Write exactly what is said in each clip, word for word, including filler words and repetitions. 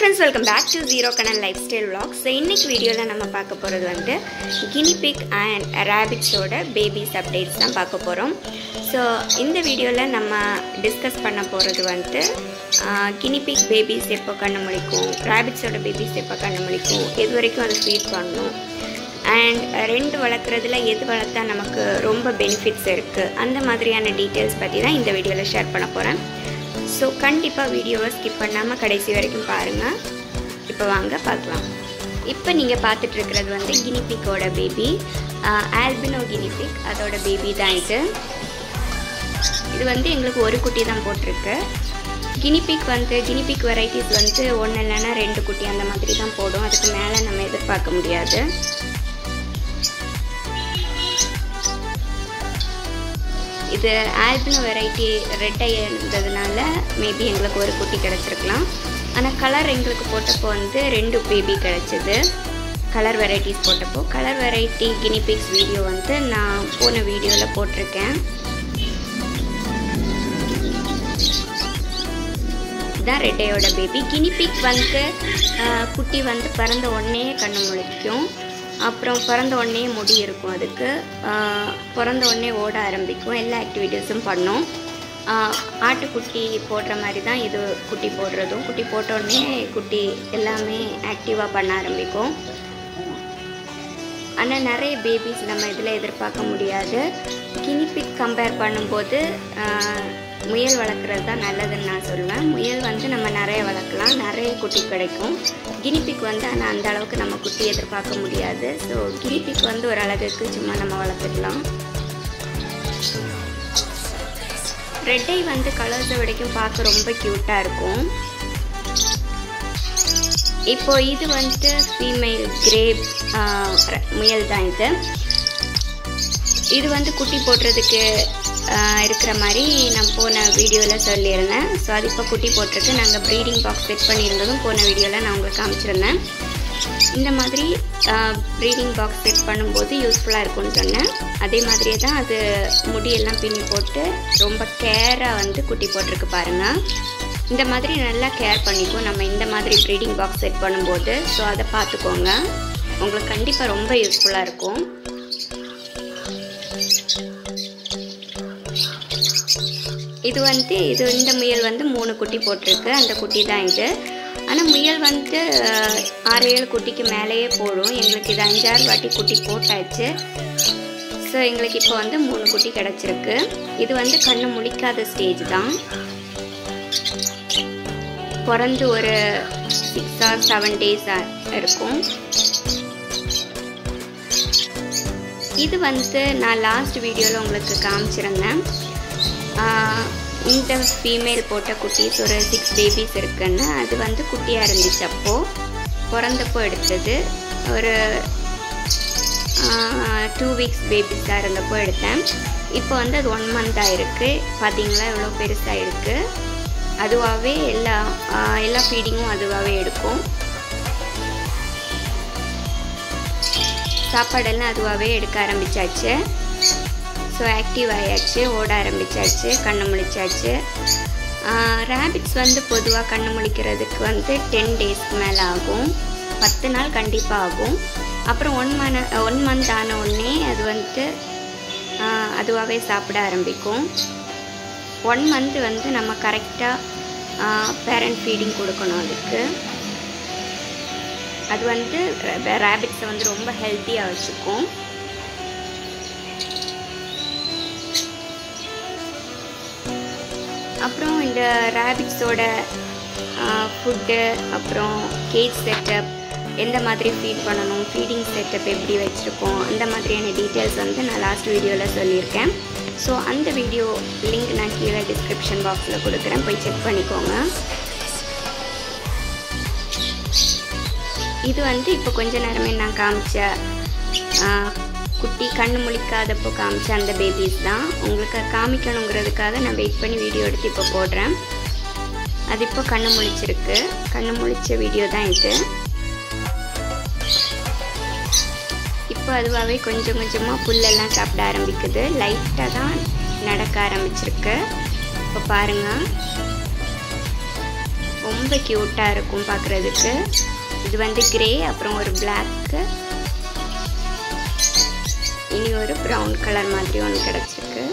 friends, welcome back to Zero Canal Lifestyle Vlogs. So இன்னைக்கு வீடியோல நம்ம பார்க்க போறது வந்து guinea pig and rabbits ஓட babies updates தான் பார்க்க போறோம். So இந்த வீடியோல நம்ம டிஸ்கஸ் பண்ண போறது வந்து guinea pig babies எப்போ கண்ணு முழிக்கும், rabbits ஓட babies எப்போ கண்ணு முழிக்கும், எது வரைக்கும் அது ஃபீட் பண்ணணும், அண்ட் ரெண்டு வளர்க்குறதுல எது வளர்த்தா நமக்கு ரொம்ப பெனிஃபிட்ஸ் இருக்குது, அந்த மாதிரியான டீட்டெயில்ஸ் பற்றி தான் இந்த வீடியோவில் ஷேர் பண்ண போகிறேன். ஸோ கண்டிப்பாக வீடியோவை ஸ்கிப் பண்ணாமல் கடைசி வரைக்கும் பாருங்கள். இப்போ வாங்க பார்க்கலாம். இப்போ நீங்கள் பார்த்துட்ருக்கிறது வந்து guinea pig-ஓட பேபி, ஆல்பினோ guinea pig, அதோட பேபி தான் இது. இது வந்து எங்களுக்கு ஒரு குட்டி தான் போட்டிருக்கு. guinea pig வந்து guinea pig வெரைட்டிஸ் வந்து ஒன்று இல்லைன்னா ரெண்டு குட்டி அந்த மாதிரி தான் போடும், அதுக்கு மேலே நம்ம எதிர்பார்க்க முடியாது. இது ஆல்பினோ வெரைட்டி ரெட் ஐ இருந்ததுனால மேபி எங்களுக்கு ஒரு குட்டி கிடச்சிருக்கலாம். ஆனால் கலர் எங்களுக்கு போட்டப்போ வந்து ரெண்டு பேபி கிடச்சிது. கலர் வெரைட்டிஸ் போட்டப்போ colour variety guinea pigs video வந்து நான் போன வீடியோவில் போட்டிருக்கேன். இதுதான் ரெட் ஐயோட பேபி. guinea pig வந்து குட்டி வந்து பிறந்த உடனே கண்ணு முழிக்கும், அப்புறம் பிறந்த உடனே முடி இருக்கும், அதுக்கு பிறந்த உடனே ஓட ஆரம்பிக்கும், எல்லா ஆக்டிவிட்டீஸும் பண்ணும். ஆட்டுக்குட்டி போடுற மாதிரி தான் இது குட்டி போடுறதும். குட்டி போட்ட உடனே குட்டி எல்லாமே ஆக்டிவாக பண்ண ஆரம்பிக்கும். ஆனால் நிறைய பேபிஸ் நம்ம இதில் எதிர்பார்க்க முடியாது. guinea pig கம்பேர் பண்ணும்போது முயல் வளர்க்குறது தான் நல்லதுன்னு நான் சொல்லுவேன். முயல் வந்து நம்ம நிறைய வளர்க்கலாம், நிறைய குட்டி கிடைக்கும். guinea pig வந்து ஆனால் அந்த அளவுக்கு நம்ம குட்டி எதிர்பார்க்க முடியாது. ஸோ guinea pig வந்து ஒரு அழகுக்கு சும்மா நம்ம வளர்த்துக்கலாம். ரெட் ஐ வந்து கலர்ஸை வரைக்கும் பார்க்க ரொம்ப க்யூட்டாக இருக்கும். இப்போ இது வந்துட்டு ஃபீமேல் கிரேப் முயல் தான். இது இது வந்து குட்டி போடுறதுக்கு இருக்கிற மாதிரி நான் போன வீடியோவில் சொல்லியிருந்தேன். ஸோ அது இப்போ குட்டி போட்டிருக்கு. நாங்கள் ப்ரீடிங் பாக்ஸ் செட் பண்ணியிருந்ததும் போன வீடியோவில் நான் உங்களுக்கு காமிச்சிருந்தேன். இந்த மாதிரி ப்ரீடிங் பாக்ஸ் செட் பண்ணும்போது யூஸ்ஃபுல்லாக இருக்கும்னு சொன்னேன். அதே மாதிரியே தான் அது முடியெல்லாம் பின்னி போட்டு ரொம்ப கேராக வந்து குட்டி போட்டிருக்கு பாருங்கள். இந்த மாதிரி நல்லா கேர் பண்ணிக்கும் நம்ம இந்த மாதிரி ப்ரீடிங் பாக்ஸ் செட் பண்ணும்போது. ஸோ அதை பார்த்துக்கோங்க, உங்களுக்கு கண்டிப்பாக ரொம்ப யூஸ்ஃபுல்லாக இருக்கும். இது வந்து இது இந்த முயல் வந்து மூணு குட்டி போட்டிருக்கு, அந்த குட்டி தான் இது. ஆனால் முயல் வந்து ஆறு ஏழு குட்டிக்கு மேலேயே போடும். எங்களுக்கு இது அஞ்சாறு வாட்டி குட்டி போட்டாச்சு. ஸோ எங்களுக்கு இப்போ வந்து மூணு குட்டி கிடச்சிருக்கு. இது வந்து கண்ணு முழிக்காத ஸ்டேஜ் தான். பிறந்து ஒரு சிக்ஸ் ஆர் செவன் டேஸ் இருக்கும். இது வந்து நான் லாஸ்ட் வீடியோவில் உங்களுக்கு காமிச்சிருந்தேன். இந்த ஃபீமேல் போட்ட குட்டீஸ் ஒரு சிக்ஸ் பேபிஸ் இருக்குன்னு. அது வந்து குட்டியாக இருந்துச்சு அப்போது பிறந்தப்போ எடுத்தது. ஒரு டூ வீக்ஸ் பேபிஸாக இருந்தப்போ எடுத்தேன். இப்போ வந்து அது ஒன் மந்த் ஆகிருக்கு. பார்த்தீங்களா எவ்வளோ பெருசாக இருக்குது. அதுவாகவே எல்லா எல்லா ஃபீடிங்கும் அதுவாகவே எடுக்கும். சாப்பாடெல்லாம் அதுவாகவே எடுக்க ஆரம்பித்தாச்சு. ஸோ ஆக்டிவ் ஆகியாச்சு, ஓட ஆரம்பித்தாச்சு, கண்ணு முழிச்சாச்சு. ரேபிட்ஸ் வந்து பொதுவாக கண்ணு முழிக்கிறதுக்கு வந்து டென் டேஸ்க்கு மேலே ஆகும், பத்து நாள் கண்டிப்பாக ஆகும். அப்புறம் ஒன் மந்த் ஒன் மந்த் ஆன உடனே அது வந்துட்டு அதுவாகவே சாப்பிட ஆரம்பிக்கும். ஒன் மந்த் வந்து நம்ம கரெக்டாக பேரண்ட் ஃபீடிங் கொடுக்கணும் அதுக்கு. அது வந்து ரேபிட்ஸை வந்து ரொம்ப ஹெல்த்தியாக வச்சுக்கும். அப்புறம் இந்த ரேபிட்ஸோட ஃபுட்டு, அப்புறம் கேஜ் செட்டப், எந்த மாதிரி ஃபீட் பண்ணணும், ஃபீடிங் செட்டப் எப்படி வச்சுருக்கோம், அந்த மாதிரியான டீட்டெயில்ஸ் வந்து நான் லாஸ்ட் வீடியோவில் சொல்லியிருக்கேன். ஸோ அந்த வீடியோ லிங்க் நான் கீழே டிஸ்கிரிப்ஷன் பாக்ஸில் கொடுக்குறேன், போய் செக் பண்ணிக்கோங்க. இது வந்து இப்போ கொஞ்ச நேரமே நான் காமிச்ச குட்டி கண்ணு முழிக்காதப்போ காமிச்ச அந்த பேபிஸ் தான். உங்களுக்கு காமிக்கணுங்கிறதுக்காக நான் வெயிட் பண்ணி வீடியோ எடுத்து இப்போ போடுறேன். அது இப்போ கண்ணு முழிச்சிருக்கு. கண்ணு முழிச்ச வீடியோ தான் இது. இப்போ அதுவாகவே கொஞ்சம் கொஞ்சமாக புல்லெல்லாம் சாப்பிட ஆரம்பிக்குது. லைட்டாக தான் நடக்க ஆரம்பிச்சிருக்கு. இப்போ பாருங்கள், ரொம்ப க்யூட்டாக இருக்கும் பார்க்குறதுக்கு. இது வந்து கிரே, அப்புறம் ஒரு பிளாக்கு, இனி ஒரு ப்ரௌன் கலர் மாதிரி ஒன்று கிடச்சிருக்கு.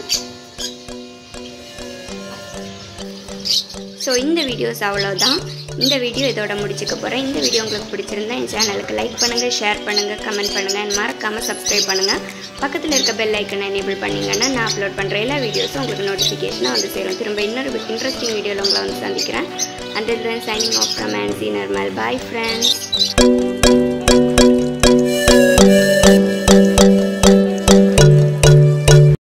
ஸோ இந்த வீடியோஸ் அவ்வளோதான். இந்த வீடியோ இதோட முடிச்சுக்க போகிறேன். இந்த வீடியோ உங்களுக்கு பிடிச்சிருந்தா என் சேனலுக்கு லைக் பண்ணுங்கள், ஷேர் பண்ணுங்கள், கமெண்ட் பண்ணுங்கள், மறக்காமல் சப்ஸ்கிரைப் பண்ணுங்கள். பக்கத்தில் இருக்க பெல் ஐக்கனை எனேபிள் பண்ணிங்கன்னா நான் அப்லோட் பண்ணுற எல்லா வீடியோஸும் உங்களுக்கு நோட்டிஃபிகேஷனாக வந்து சேரும். திரும்ப இன்னொரு இன்ட்ரெஸ்டிங் வீடியோவில் உங்களை வந்து சந்திக்கிறேன். Until then, signing off from Nancy Normal. Bye friends.